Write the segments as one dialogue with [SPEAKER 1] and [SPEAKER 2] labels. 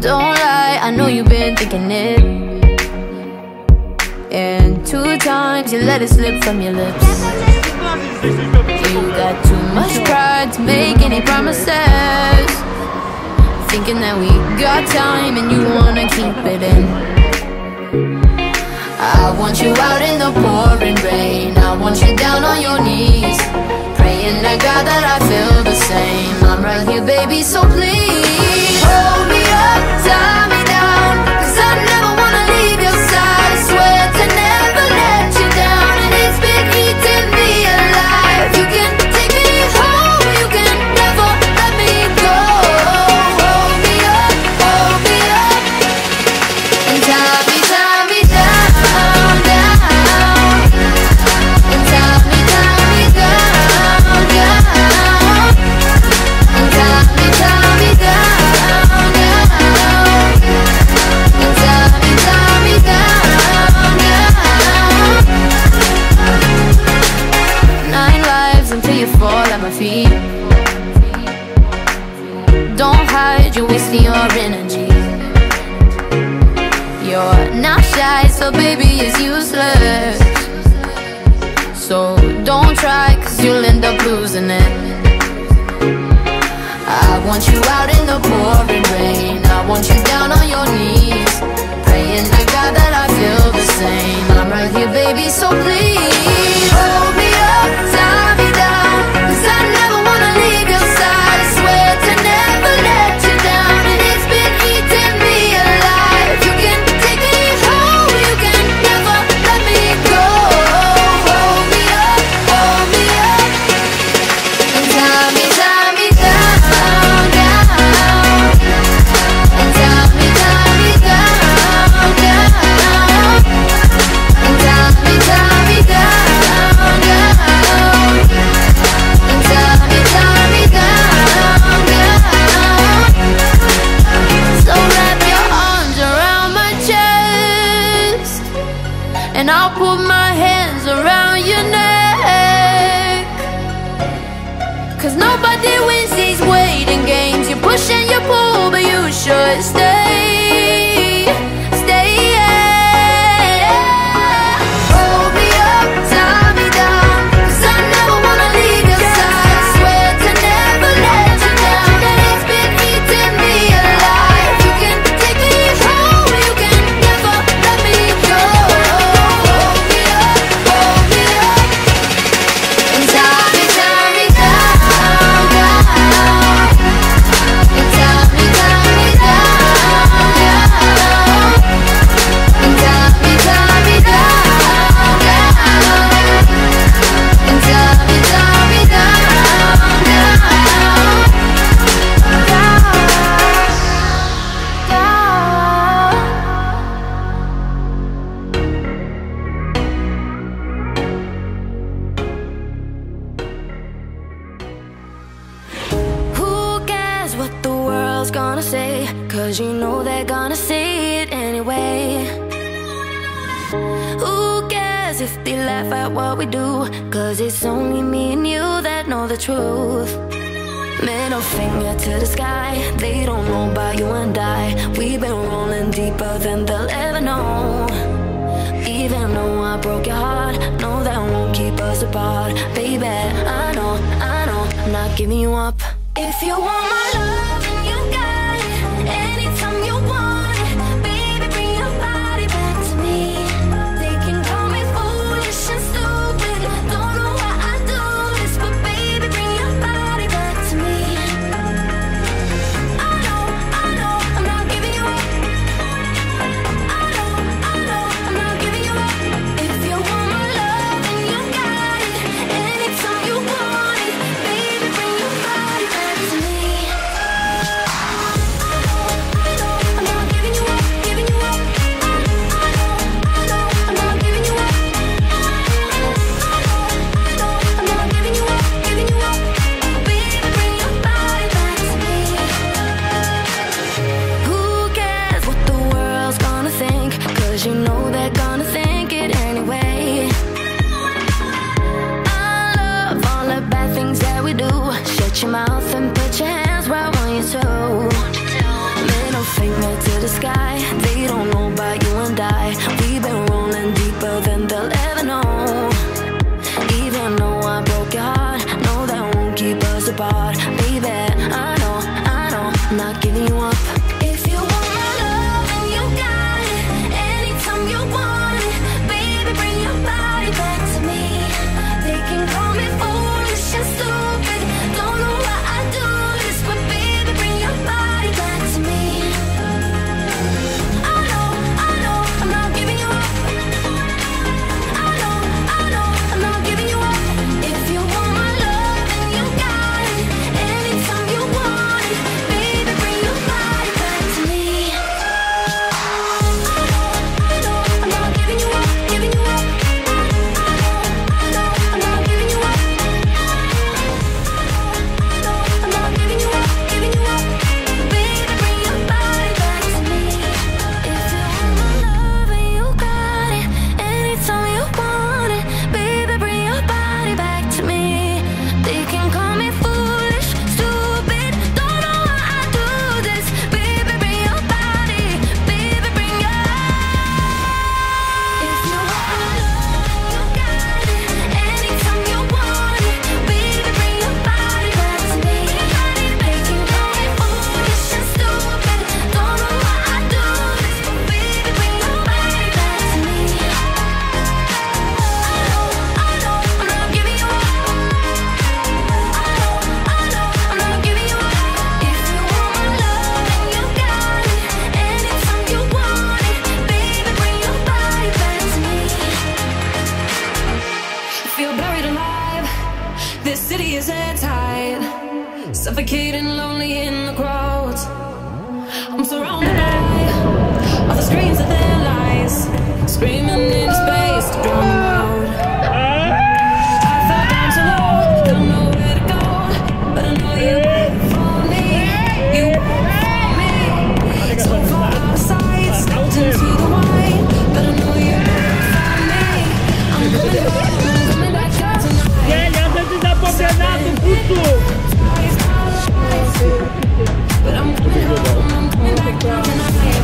[SPEAKER 1] Don't lie, I know you've been thinking it. And 2 times you let it slip from your lips. You got too much pride to make any promises, thinking that we got time and you wanna keep it in. I want you out in the pouring rain, I want you down on your knees, praying to God that I feel the same. I'm right here, baby, so please hold me up, tie me down, 'cause I never wanna leave your side. I swear to never let you down, and it's been eating me alive. You can take me home, you can never let me go. Hold me up, and tie me down, down, and tie me down, down, and tie me down, down, and tie me down, down. 9 lives until you fall at my feet. Don't hide, you're wasting your energy. You're not shy, so baby, it's useless. So don't try, 'cause you'll end up losing it. I want you out in the pouring rain, I want you down on your knees, praying to God that I feel the same. I'm right here, baby, so please hold me up, tie me down, 'cause I never wanna leave your side. I swear to never let you down, and it's been eating me alive. You can take me home, you can never let me go. Hold me up, and tie me down, down, and tie me down, down, and tie me down, down, and tie me down, down. So wrap your arms around my chest, and I'll put my hands around your neck. 'Cause nobody wins these waiting games. You push and you pull, but you should stay, stay, yeah. Hold me up, tie me down, 'cause I never wanna leave your side. I swear to never let you down, and it's been eating me alive. You can take me home, you can never let me go. Hold me up, and tie me down, down, and tie me down, down, and tie me down, down, and tie me Who cares what the world's gonna say? 'Cause you know they're gonna say it anyway. Who cares if they laugh at what we do? 'Cause it's only me and you that know the truth. Middle finger to the sky, they don't know about you and I. We've been rolling deeper than they'll ever know. Even though I broke your heart, no, that won't keep us apart. Baby, I know, I'm not giving you up. If you want my love, then you got it. Anytime you want it, baby, bring your body back to me. They can call me foolish and stupid, don't know why I do this, but baby, bring your body back to me. I know, I'm not giving you up. I know, I'm not giving you up. If you want my love, then you got it. Anytime you want it, baby, bring your body back to me. Shut your mouth and put your hands where I want you to. Middle finger suffocating, lonely in the crowds. I'm surrounded by all the screams of their lies, screaming into space to drown them out. I fell down so low, don't know where to go, but I know you wait for me. You wait for me. So far out of sight, stepped into the white, but I know you wait for me. I'm coming back out tonight.
[SPEAKER 2] Ele anda desapobenado, puto!
[SPEAKER 1] But I'm coming home, I'm coming back out tonight.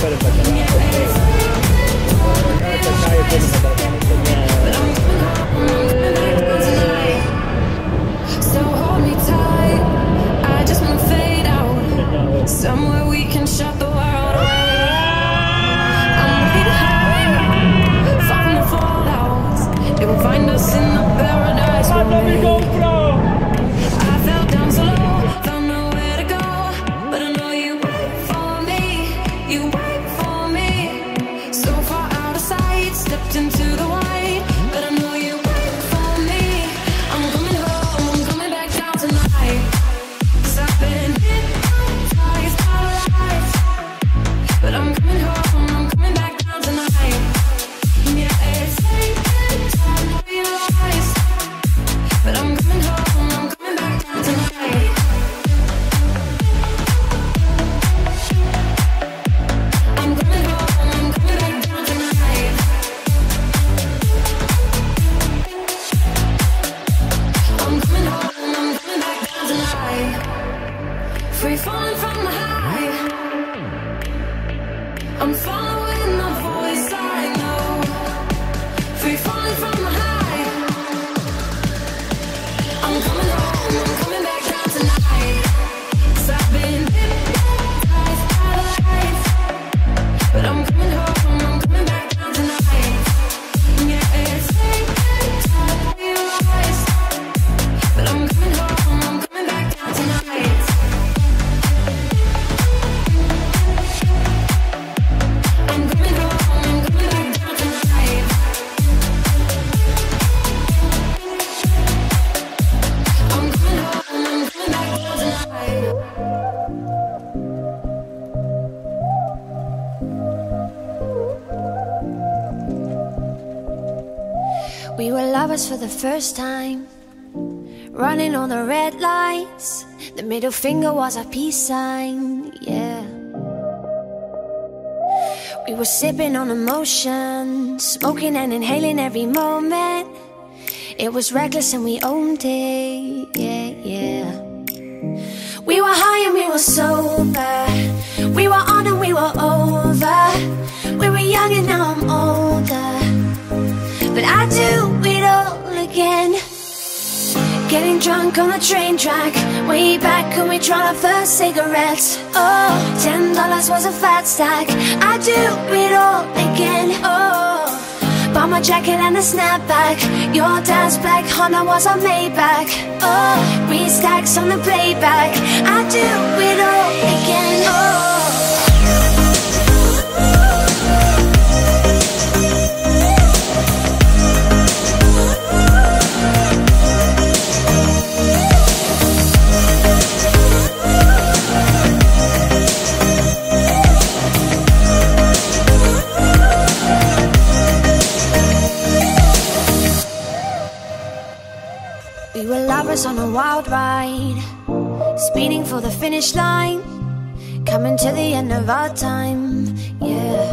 [SPEAKER 1] So hold me tight, I just wanna fade out, somewhere we can shut the world away. I'm ready to hide, far from the fallout. They will find us in the paradise we're made. I fell down so low, don't know where to go, but I know you wait for me, you wait for me. So far out of sight, stepped into the white, but I know you wait for me. I'm coming home, I'm coming back down tonight. 'Cause I've been hypnotized by lies, but I'm coming home, I'm coming back down tonight. Yeah, it's taken time to realize, but I'm coming home, I'm coming back down tonight. I'm coming home, I'm coming back down tonight. I'm coming home, I'm coming back down tonight. Free falling from the high, I'm following the voice I know. Free falling from the high, I'm coming home, I'm coming back down tonight. 'Cause I've been hypnotized by lies, but I'm coming home, I'm coming back down tonight. Yeah, it's taken time to realize, but I'm coming home, I'm coming back down tonight. I'm coming home, I'm coming back down tonight. I'm coming home, I'm coming back down tonight. We were lovers for the first time, running on the red lights. The middle finger was our peace sign, yeah. We were sipping on emotion, smoking and inhaling every moment. It was reckless and we owned it, yeah, yeah. We were high and we were sober, we were on and we were over. We were young and now I'm older, but I do it all again. Getting drunk on the train track, way back when we tried our first cigarettes. Oh, $10 was a fat stack. I do it all again. Oh, bought my jacket and a snapback. Your dad's black Honda was a Maybach. Oh, restacks on the playback. I do it all again. Oh. We were lovers on a wild ride, speeding for the finish line, coming to the end of our time, yeah.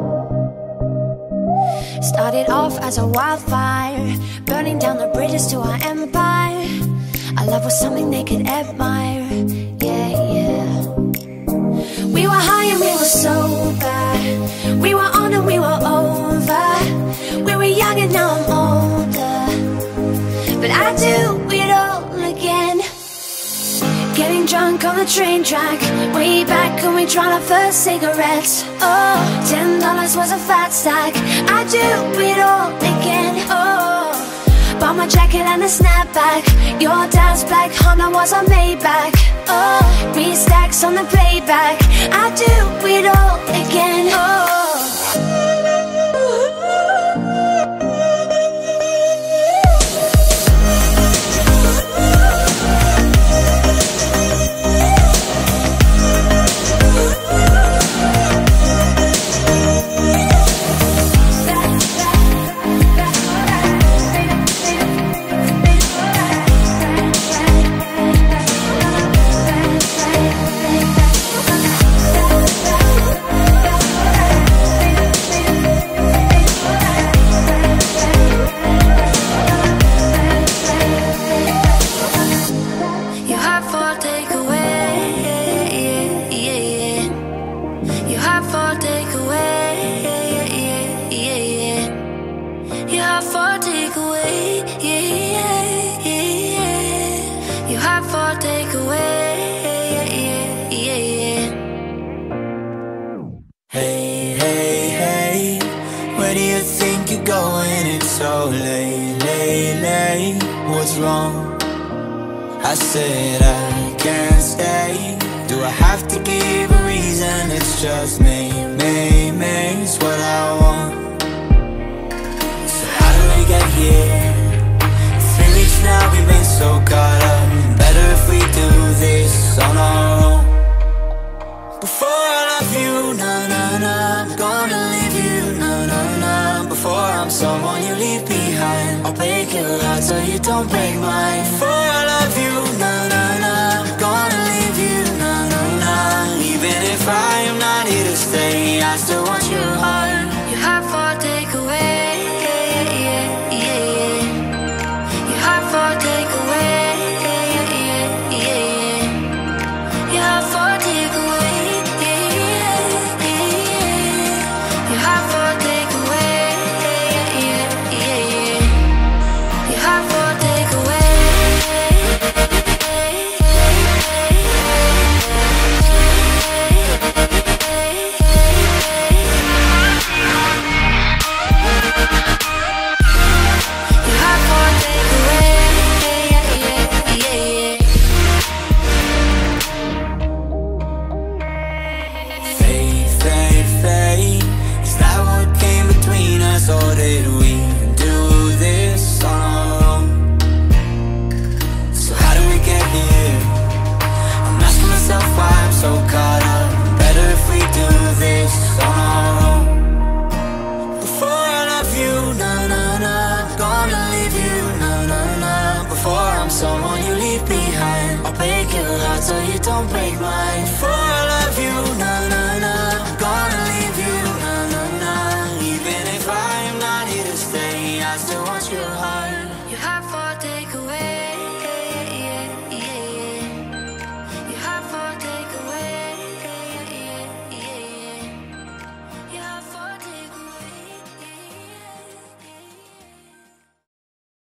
[SPEAKER 1] Started off as a wildfire, burning down the bridges to our empire. Our love was something they could admire, yeah, yeah. We were high and we were sober, we were on and we were over. We were young and now I'm older, but I do it all again. Getting drunk on the train track, way back when we tried our first cigarettes. Oh, $10 was a fat stack. I do it all again. Oh, bought my jacket and a snapback. Your dad's black Honda was a Maybach. Oh, restacks on the playback. I do it all again. Oh. have for takeaway, yeah, yeah, yeah. You have for takeaway, yeah, yeah, yeah.
[SPEAKER 3] Hey, hey, hey, where do you think you're going? It's so late, late, late. What's wrong? I said I can't stay. Do I have to give a reason? It's just me, it's what I want. So how do we get here? 3 weeks now, we've been so caught up. Better if we do this on our own. Before I love you, nah, nah, nah, I'm gonna leave you, nah, nah, nah. Before I'm someone you leave behind, I'll break your heart so you don't break mine. Before I love you, nah, nah, nah, I'm gonna leave you, nah, nah, nah. Even if I am not here to stay, I still want your heart.
[SPEAKER 1] You have for takeaway, yeah, yeah, yeah. You have for takeaway, yeah, yeah, yeah. You have for takeaway, yeah, yeah, yeah. You have for takeaway, yeah, yeah, yeah. You have for takeaway.
[SPEAKER 3] Or did we do this on our own? So how do we get here? I'm asking myself why I'm so caught up. Better if we do this on our own. Before I love you, nah, nah, nah, I'm gonna leave you, nah, nah, nah. Before I'm someone you leave behind, I'll break your heart so you don't break mine. Before I love you, nah, nah, nah, I'm gonna leave you, nah, nah, nah. Even if I am not here to stay, I still want your heart.
[SPEAKER 1] You have for